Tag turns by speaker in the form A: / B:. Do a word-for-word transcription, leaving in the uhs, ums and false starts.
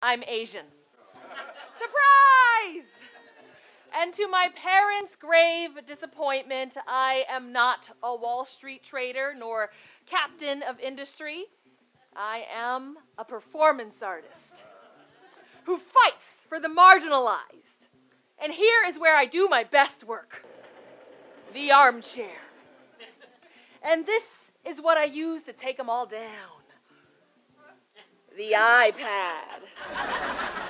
A: I'm Asian. Surprise! And to my parents' grave disappointment, I am not a Wall Street trader nor captain of industry. I am a performance artist who fights for the marginalized. And here is where I do my best work. The armchair. And this is what I use to take them all down. The iPad.